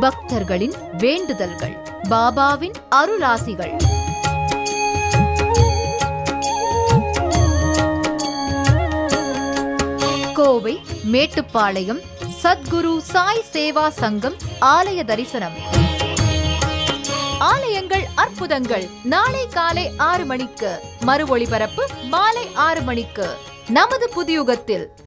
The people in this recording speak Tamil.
பக்தர்களின் வேண்டுதல்கள், பாபாவின் அருளாசிகள். கோவை மேட்டுப்பாளையம் சத்குரு சாய் சேவா சங்கம் ஆலய தரிசனம். ஆலயங்கள் அற்புதங்கள் நாளை காலை 6 மணிக்கு, மறு ஒளிபரப்பு மாலை 6 மணிக்கு நமது புதியுகத்தில்.